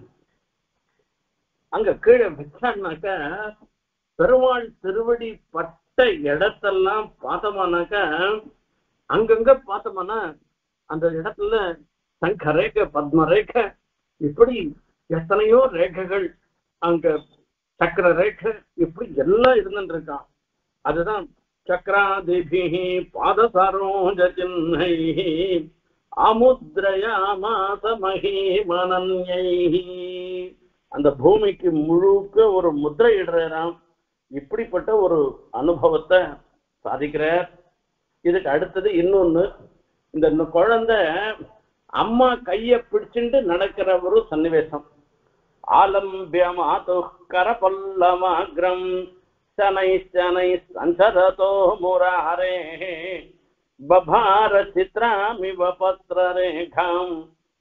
அங்க கீழே வச்சான்னாக்க பெருமாள் திருவடி பட்ட இடத்தெல்லாம் பார்த்தோம்னாக்க அங்கங்க பார்த்தோம்னா அந்த இடத்துல சங்க ரேகை பத்ம ரேகை இப்படி எத்தனையோ ரேகைகள் அங்க சக்கர ரேகை இப்படி எல்லாம் இருந்துட்டு இருக்கான். அதுதான் சக்கராதிபி பாதசரோஜ சின்னை அமுத்ரயாமாச மஹீமனன்யை. அந்த பூமிக்கு முழுக்க ஒரு முத்திரை இடுறாராம். இப்படிப்பட்ட ஒரு அனுபவத்தை சாதிக்கிறார். இதுக்கு அடுத்தது இன்னொன்னு, இந்த குழந்தை அம்மா கைய பிடிச்சுட்டு நடக்கிற ஒரு சன்னிவேசம். ஆலம்பியமாது கரபல்லமாக்ரம் சனை சனை சஞ்சரதோ முராரே பபார சித்ராமிவ பத்ரரேகாம்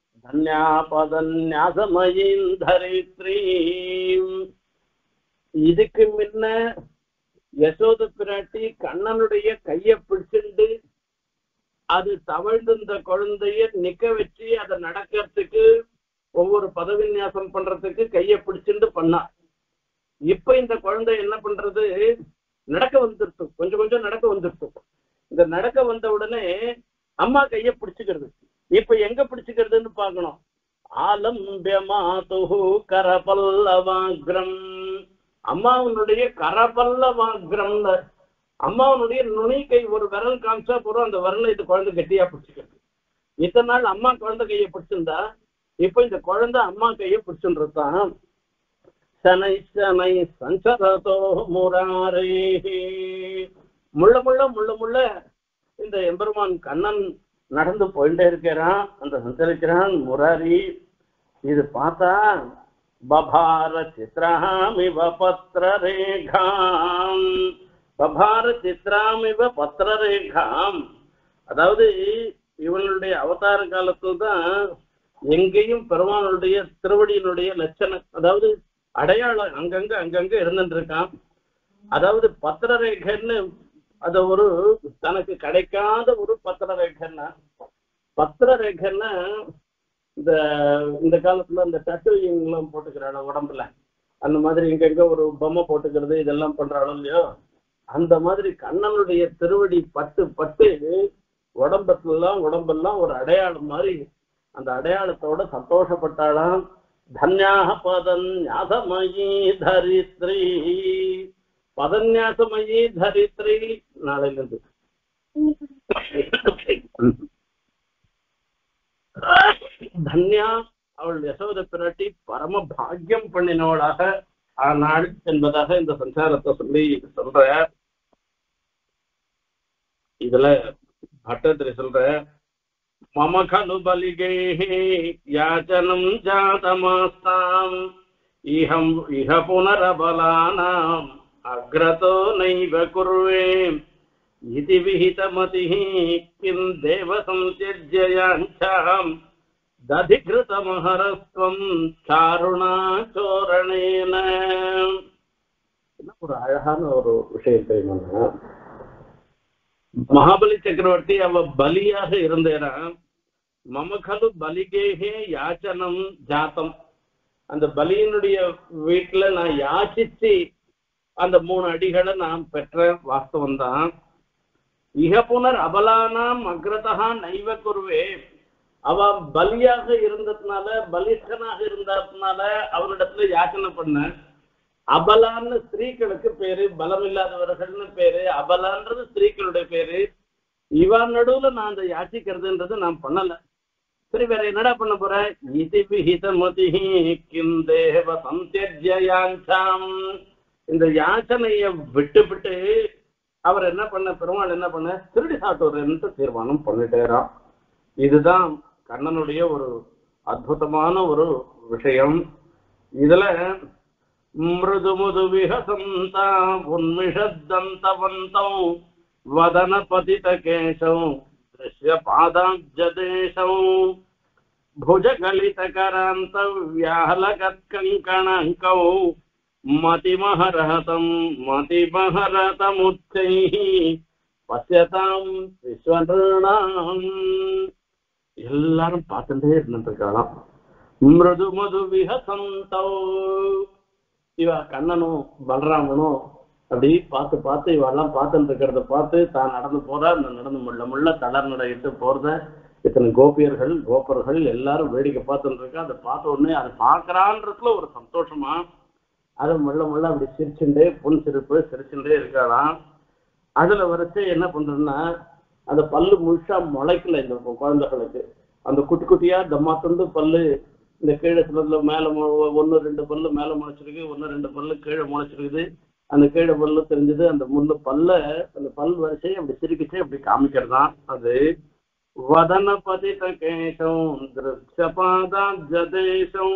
தன்யாபதன்யாசமயீம் தரித்ரீம். இதுக்கு முன்ன யசோத பிராட்டி கண்ணனுடைய கைய பிடிச்சுண்டு அது தவழ்ந்து இந்த குழந்தைய நிக்க வச்சு அதை நடக்கிறதுக்கு ஒவ்வொரு பதவிநியாசம் பண்றதுக்கு கைய பிடிச்சுண்டு பண்ணா. இப்ப இந்த குழந்தை என்ன பண்றது, நடக்க வந்துருச்சு, கொஞ்சம் கொஞ்சம் நடக்க வந்துருச்சு. இந்த நடக்க வந்த உடனே அம்மா கைய பிடிச்சுக்கிறது. இப்ப எங்க பிடிச்சுக்கிறதுன்னு பாக்கணும். ஆலம்பியமாது கரபல்லவாக்ரம், அம்மாவனுடைய கரபல்லவாக்ரம், அம்மாவனுடைய நுனி கை ஒரு விரல் காமிச்சா போறோம், அந்த விரலை இது குழந்தை கெட்டியா பிடிச்சுக்கிறது. இத்தனை நாள் அம்மா குழந்தை கையை பிடிச்சிருந்தா இப்ப இந்த குழந்தை அம்மா கையை பிடிச்சுருந்தான். சனை சனை சஞ்சரதோ முராரே, முள்ள முள்ள முள்ள முள்ள இந்த எம்பெருமான் கண்ணன் நடந்து போயிட்டே இருக்கிறான், அந்த சஞ்சரிக்கிறான் முராரி. இது பார்த்தா பபார சித்ராமிவ பத்ரரேகாம், பபார சித்ராமிவ பத்ரரேகாம். அதாவது இவனுடைய அவதார காலத்துல தான் எங்கேயும் பெருமானுடைய திருவடியினுடைய லட்சணம், அதாவது அடையாளம் அங்கங்க அங்கங்க இருந்துட்டு இருக்கான். அதாவது பத்திரரேகன்னு அது ஒரு தனக்கு கிடைக்காத ஒரு பத்திரரேகன்னா, பத்திரரேகன்னா இந்த இந்த காலத்துல இந்த டட்டுலாம் போட்டுக்கிறாள் உடம்புல, அந்த மாதிரி இங்கங்க ஒரு பொம்மை போட்டுக்கிறது இதெல்லாம் பண்றாளோ இல்லையோ, அந்த மாதிரி கண்ணனுடைய திருவடி பட்டு பட்டு உடம்புலாம் உடம்பெல்லாம் ஒரு அடையாளம் மாதிரி அந்த அடையாளத்தோட சந்தோஷப்பட்டாளாம். தன்யாக பதன்யாசமயி தரித்ரி, பதன்யாசமயி தரித்ரி. நாளையிலிருந்து தன்யா அவள் யசோத பிராட்டி பரம பாக்கியம் பண்ணினவளாக ஆனாள் என்பதாக இந்த சஞ்சாரத்தை சொல்லி சொல்ற. இதுல பட்டத்திரி சொல்ற, மம கலு பலிகேஹி யாச்சனம் ஜாதமாஸ்தாம் இஹம் இஹ புனரபலானாம் அக்ரதோ நைவ குர்வே இதி விஹிதமதிஹி கிம் தேவ சம்த்யஜ்யயாஞ்சாம் ததிக்ருதமஹரஸ்வம் சாருணாச்சோரணேன. ஒரு அழகான ஒரு விஷயம் தெரியுமா, மகாபலி சக்கரவர்த்தி அவ பலியாக இருந்தேனா, மமகலு பலிகேகே யாச்சனம் ஜாத்தம், அந்த பலியினுடைய வீட்டுல நான் யாச்சிச்சு அந்த மூணு அடிகளை நான் பெற்ற வாஸ்தவம் தான். இக புனர் அபலானாம் அக்ரதா நைவ குருவே, அவ பலியாக இருந்ததுனால பலிஷ்டனாக இருந்ததுனால அவனிடத்துல யாச்சனை பண்ண. அபலான்னு ஸ்திரீகளுக்கு பேரு, பலம் இல்லாதவர்கள்னு பேரு, அபலான்றது ஸ்திரீகளுடைய பேரு. இவன் நடுவுல நான் அந்த யாச்சிக்கிறதுன்றது நான் பண்ணல. சரி, வேற என்னடா பண்ண போற? இதி விஹிதமதிஹி கிம் தேவ சம்த்யஜ்யயாஞ்சாம், இந்த யாச்சனைய விட்டு விட்டு அவர் என்ன பண்ண, பெருமாள் என்ன பண்ண, திருடி சாட்டுறேன்னு தீர்மானம் பண்ணிட்டேறான். இதுதான் கண்ணனுடைய ஒரு அற்புதமான ஒரு விஷயம். இதுல மிருது முது விஹசந்தா உன்மிஷத்தந்தவந்தம் வதன பதித கேசம் திருஷ்ய பாதாப்ஜதேசம் புஜகலிதகராந்த வியாஹலகத்கங்கணங்கௌ மதிமஹரஹதம் மதிமஹரதமுச்சைஹி பஸ்யதாம் விஸ்வநிர்ணாம். எல்லாரும் பார்த்துட்டே இருந்துருக்காளாம். மிருது மது விஹசந்தோ, இவ கண்ணனும் பலராமனும் அப்படி பார்த்து பார்த்து இவெல்லாம் பார்த்துட்டு இருக்கிறத பார்த்து தான் நடந்து போறா. அந்த நடந்து முள்ள முள்ள தளர் நடையிட்டு போறத இத்தனை கோபியர்கள் கோபர்கள் எல்லாரும் வேடிக்கை பார்த்துட்டு இருக்கா. அதை பார்த்த உடனே அதை பார்க்கறான்றதுல ஒரு சந்தோஷமா அதை முள்ள முள்ள அப்படி சிரிச்சுட்டே புன் சிரிப்பு சிரிச்சுட்டே இருக்காளாம். அதுல வரைச்சு என்ன பண்றதுன்னா, அந்த பல்லு முழுசா முளைக்கல இந்த குழந்தைகளுக்கு. அந்த குட்டி குட்டியா தம்மா துண்டு பல்லு இந்த கீழே சிலதுல மேல ஒன்னு ரெண்டு பல்லு மேல முளைச்சிருக்கு, ஒன்னு ரெண்டு பல்லு கீழே முளைச்சிருக்குது. அந்த கீழே பல்லு தெரிஞ்சது. அந்த முள்ளு பல்ல அந்த பல் வரிசையை அப்படி சிரிக்கிச்சு அப்படி காமிக்கிறதான் அது. வதன பதித கேசம் திருஷபாதாம் ஜதேசம்.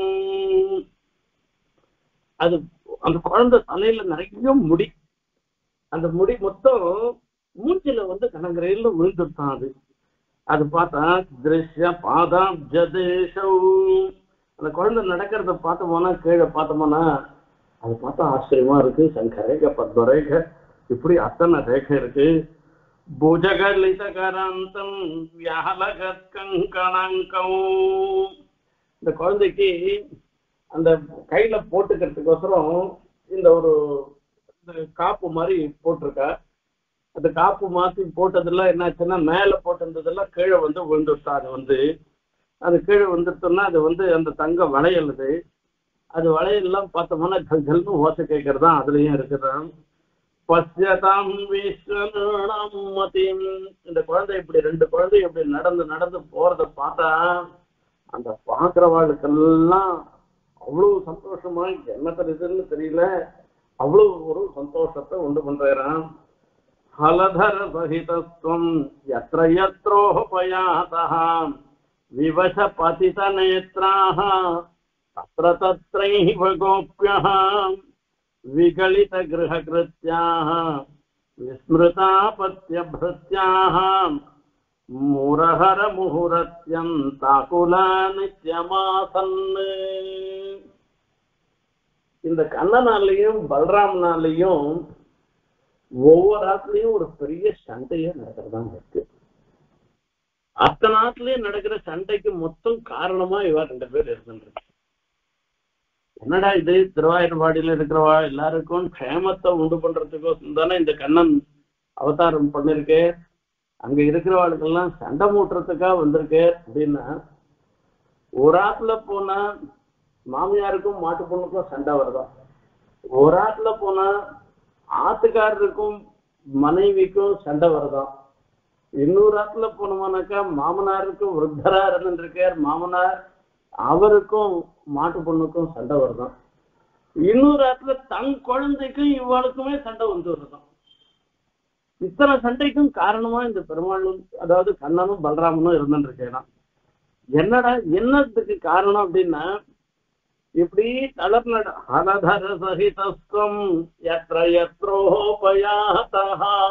அது அந்த குழந்தை தலையில நிறைய முடி, அந்த முடி மொத்தம் மூஞ்சில வந்து கனங்கரையில விழுந்துட்டான். அது அது பார்த்தா திருஷ்ய பாதாம் ஜதேசம். அந்த குழந்தை நடக்கிறத பார்த்தோம்னா கீழே பார்த்தோம்னா அது பார்த்தா ஆச்சரியமா இருக்கு. சங்க ரேகை பத்ம ரேகை இப்படி அத்தனை ரேகை இருக்கு. புஜகலிதகராந்தம் வியாலகத் கங்கணங்கம். இந்த குழந்தைக்கு அந்த கையில போட்டுக்கிறதுக்கோசரம் இந்த ஒரு காப்பு மாதிரி போட்டிருக்கா. அந்த காப்பு மாத்தி போட்டதெல்லாம் என்னாச்சுன்னா மேல போட்டிருந்ததெல்லாம் கீழே வந்து விழுந்துட்டா. அது வந்து அது கீழே வந்துட்டோம்னா அது வந்து அந்த தங்க வளையலுது. அது வளையல்லாம் பார்த்தோம்னா ஜல் ஜல்னு ஓசை கேட்கறதா அதுலயும் இருக்குதான். பசியதாம் விஸ்வநாம் மதிம். இந்த குழந்தை இப்படி ரெண்டு குழந்தை இப்படி நடந்து நடந்து போறத பார்த்தா அந்த பாக்குறவாளுக்கெல்லாம் அவ்வளவு சந்தோஷமா என்ன தெரியுதுன்னு தெரியல, அவ்வளவு ஒரு சந்தோஷத்தை உண்டு பண்றான். ஹலதர சகிதஸ்வம் யத்ர யத்ரோபயாதஹ விவச பதித நேத்ராஹ தத்ர தத்ரைவ கோப்யஹ விகலித கிருஹகிருத்யாஹ விஸ்மிருதா பத்யப்ருத்யாஹ முரஹர முஹுரத்யம் தாகுலா நித்யமாசன்னு. இந்த கண்ணனாலையும் பலராமனாலையும் ஒவ்வொரு ஆத்துலயும் ஒரு பெரிய சண்டையே நடக்கிறதாங்க இருக்கு. அத்தனை நாட்டுலயும் நடக்கிற சண்டைக்கு மொத்தம் காரணமா இவா ரெண்டு பேர் இருந்துருக்கு. என்னடா இது, திருவாயூர்பாடியில இருக்கிறவா எல்லாருக்கும் க்ஷேமத்தை உண்டு பண்றதுக்கோசம் தானே இந்த கண்ணன் அவதாரம் பண்ணிருக்கே, அங்க இருக்கிறவாளுக்கெல்லாம் சண்டை மூட்டுறதுக்கா வந்திருக்கு அப்படின்னா, ஒரு ஆத்துல போனா மாமியாருக்கும் மாட்டு பொண்ணுக்கும் சண்டை வருதான், ஒரு ஆத்துல போனா ஆத்துக்காரருக்கும் மனைவிக்கும் சண்டை வருதான், இன்னொரு ஆத்துல போனோம்னாக்கா மாமனாருக்கும் விருத்தரா இருந்துருக்கார் மாமனார் அவருக்கும் மாட்டு பொண்ணுக்கும் சண்டை வருதான், இன்னொரு ஆத்துல தன் குழந்தைக்கும் இவளுக்குமே சண்டை வந்து வருதான். இத்தனை சண்டைக்கும் காரணமா இந்த பெருமாளும் அதாவது கண்ணனும் பலராமனும் இருந்துருக்கேனா. என்னடா என்னத்துக்கு காரணம் அப்படின்னா, இப்படி தளர்நட அனதர சகிதஸ்வம் யத்ர யத்ரோபயாதஹ.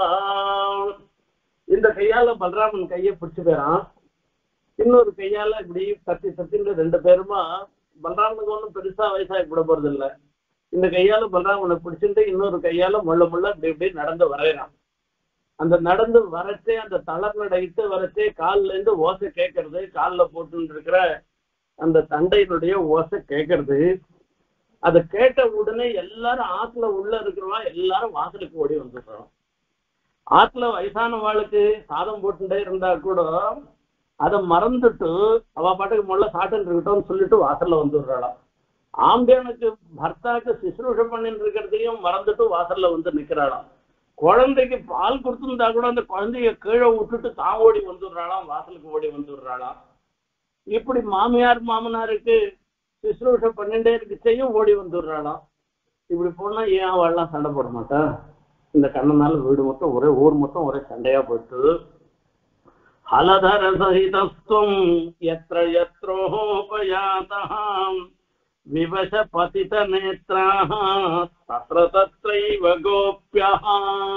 இந்த கையால பலராமன் கையை பிடிச்சு போயிறான், இன்னொரு கையால இப்படி தத்தி தத்தின்னு ரெண்டு பேருமா, பலராமனுக்கு ஒன்றும் பெருசா வயசாகி விட போறது இல்லை, இந்த கையால பலராமனை பிடிச்சிட்டு இன்னொரு கையால முள்ள முள்ள இப்படி இப்படி நடந்து வரையறான். அந்த நடந்து வரச்சே அந்த தளர் நடையிட்டு வரச்சே காலில இருந்து ஓசை கேட்கறது, காலில் போட்டு இருக்கிற அந்த தண்டையினுடைய ஓசை கேட்கறது. அதை கேட்ட உடனே எல்லாரும் ஆத்துல உள்ள இருக்கிறவா எல்லாரும் வாசலுக்கு ஓடி வந்துடுறோம். ஆத்துல வயசான வாளுக்கு சாதம் போட்டுட்டே இருந்தா கூட அதை மறந்துட்டு அவ பாட்டுக்கு முள்ள சாப்பிட்டு இருக்கட்டும்னு சொல்லிட்டு வாசல்ல வந்துடுறாளாம். ஆம்பியனுக்கு பர்த்தாக்கு சிசுரூஷம் பண்ணிட்டு இருக்கிறதையும் மறந்துட்டு வாசல்ல வந்து நிக்கிறாளாம். குழந்தைக்கு பால் கொடுத்துருந்தா கூட அந்த குழந்தைய கீழே விட்டுட்டு தான் ஓடி வந்துடுறாளாம், வாசலுக்கு ஓடி வந்துடுறாளாம். இப்படி மாமியார் மாமனாருக்கு சிசுரூஷ பன்னெண்டே இருக்குச்சையும் ஓடி வந்துடுறாளாம். இப்படி போனா ஏன் அவள்லாம் சண்டை போட மாட்டா? இந்த கண்ணனால வீடு மொத்தம் ஒரே ஊர் மொத்தம் ஒரே சண்டையா போயிட்டு. ஹலதர சகிதஸ்துவம் யத்ர யத்ரோபயாதஹ விவச பதித நேத்ராஹ தத்ர தத்ரைவ கோப்யஹ.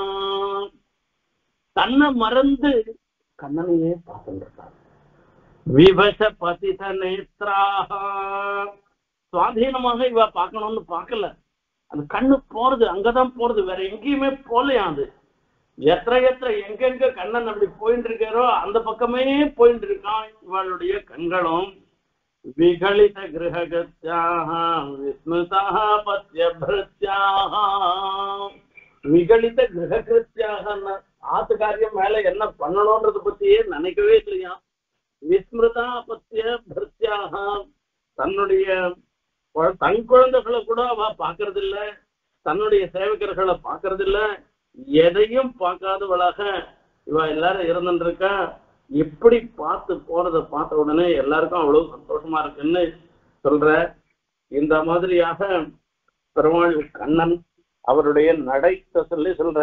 தன்னை மறந்து கண்ணனையே பார்த்துட்டார். விவச பதித நேத்ராஹ, சுவாதீனமாக இவ பார்க்கணும்னு பார்க்கல, அந்த கண்ணு போறது அங்கதான் போறது, வேற எங்கேயுமே போலையா. அது எத்த எத்த எங்கெங்க கண்ணன் அப்படி போயிட்டு இருக்காரோ அந்த பக்கமே போயிட்டு இருக்கான் இவளுடைய கண்களும். விகலித கிரகத்யாக விஸ்மிருதாக பத்யபிருத்யாக. விகலித கிரகத்யாக ஆத்து காரியம் மேல என்ன பண்ணணும்ன்றத பத்தியே நினைக்கவே இல்லையா. விஸ்மிருதா பத்திய பிருத்யாக தன்னுடைய தன் குழந்தைகளை கூட அவ பாக்குறது இல்ல, தன்னுடைய சேவகர்களை பாக்குறது இல்ல, எதையும் பார்க்காதவளாக இவ எல்லாரும் இருந்துருக்கா. இப்படி பார்த்து போறதை பார்த்த உடனே எல்லாருக்கும் அவ்வளவு சந்தோஷமா இருக்குன்னு சொல்ற. இந்த மாதிரியாக பெருமாள் கண்ணன் அவருடைய நடைத்த சொல்லி சொல்ற.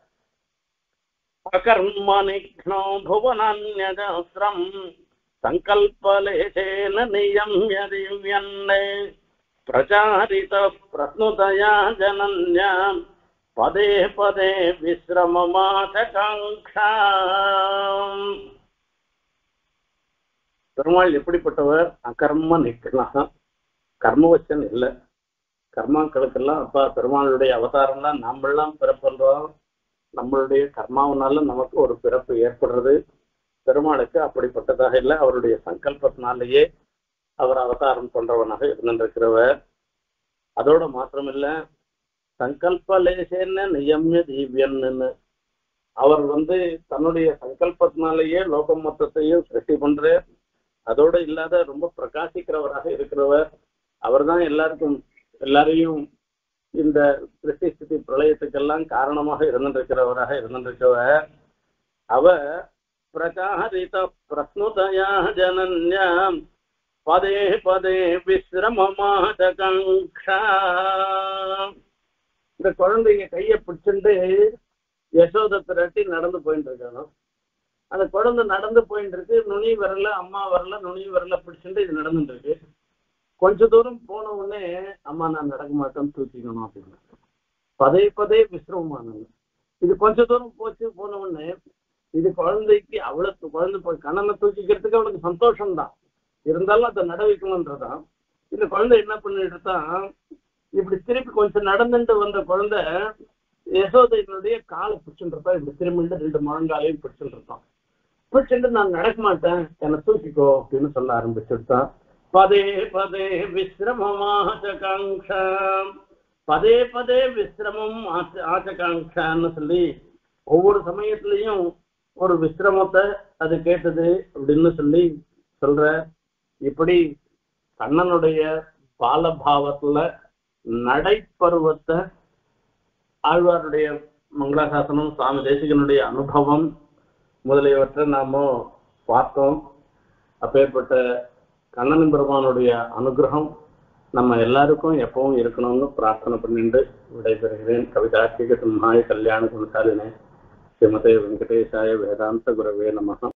அகர்மனிக்னோ புவனான்யஜஸ்ரம் சங்கல்பலேசேன நியம்ய திவ்யன்னே பிரசாரித பிரஸ்னுதயா ஜனன்யாம் பதே பதே விஸ்ரமமாசகாங்ஷா. பெருமாள் எப்படிப்பட்டவர்? அகர்ம நிக்னா, கர்மவச்சன் இல்லை. கர்மாக்களுக்கெல்லாம் அப்பா பெருமாளுடைய அவதாரம் தான். நாமெல்லாம் பிறப்புன்றோம், நம்மளுடைய கர்மாவனால நமக்கு ஒரு பிறப்பு ஏற்படுறது. பெருமாளுக்கு அப்படிப்பட்டதாக இல்லை, அவருடைய சங்கல்பத்தினாலேயே அவர் அவதாரம் பண்றவனாக இருந்திருக்கிறவர். அதோட மாத்திரமில்ல, சங்கல்பலேசேன நியமிய தீவியன்னு அவர் வந்து தன்னுடைய சங்கல்பத்தினாலேயே லோகம் மொத்தத்தையும் சிருஷ்டி பண்ற. அதோட இல்லாத ரொம்ப பிரகாசிக்கிறவராக இருக்கிறவர். அவர் தான் எல்லாருக்கும் எல்லாரையும் இந்த சிருஷ்டி ஸ்திதி பிரளயத்துக்கெல்லாம் காரணமாக இருந்திருக்கிறவராக இருந்திருக்கிறவர். அவர் பிரசாரித பிரஸ்னுதயா ஜனன்யாம் பதே பதே விஸ்ரமமாசகாங்ஷா. இந்த குழந்தைங்க கையை பிடிச்சுட்டு யசோதை திரட்டி நடந்து போயிட்டு இருக்காங்க. அந்த குழந்தை நடந்து போயிட்டு இருக்கு, நுனி வரல, அம்மா வரல, நுனி வரல பிடிச்சுட்டு இது நடந்துட்டு இருக்கு. கொஞ்ச தூரம் போன உடனே அம்மா நான் நடக்க மாட்டேன்னு தூக்கிக்கணும் அப்படின்னு பதே பதே விசிரமமானது. இது கொஞ்ச தூரம் போச்சு, போன உடனே இது குழந்தைக்கு அவ்வளவு குழந்தை கண்ணனை தூக்கிக்கிறதுக்கு அவனுக்கு சந்தோஷம்தான், இருந்தாலும் அதை நட வைக்கணும்ன்றதான். இந்த குழந்தை என்ன பண்ணிட்டு தான் இப்படி திருப்பி கொஞ்சம் நடந்துட்டு வந்த குழந்தை யசோதையினுடைய காலை பிடிச்சுருப்பான். இப்படி திரும்பிட்டு ரெண்டு முழங்காலையும் பிடிச்சுருப்பான். பிடிச்சிட்டு நான் நடக்க மாட்டேன், என்னை தூக்கிக்கோ அப்படின்னு சொல்ல ஆரம்பிச்சுட்டான். பதே பதே விஸ்ரமமாசகாங்ஷா, பதே பதே விஸ்ரமம் ஆசகாங்ஷான்னு சொல்லி ஒவ்வொரு சமயத்திலையும் ஒரு விஸ்ரமத்தை அது கேட்டது அப்படின்னு சொல்லி சொல்ற. இப்படி கண்ணனுடைய பாலபாவத்துல நடைப்பருவத்தை ஆழ்வாருடைய மங்களாசாசனம், சுவாமி தேசிகனுடைய அனுபவம் முதலியவற்றை நாம பார்த்தோம். அப்பேற்பட்ட கண்ணன் பெருமானுடைய அனுகிரகம் நம்ம எல்லாருக்கும் எப்பவும் இருக்கணும்னு பிரார்த்தனை பண்ணிட்டு விடைபெறுகிறேன். கவிதார்த்திக சிம்ஹாய கல்யாண குணசாலினே ஸ்ரீமதே வெங்கடேசாய வேதாந்த குரவே நமஹ.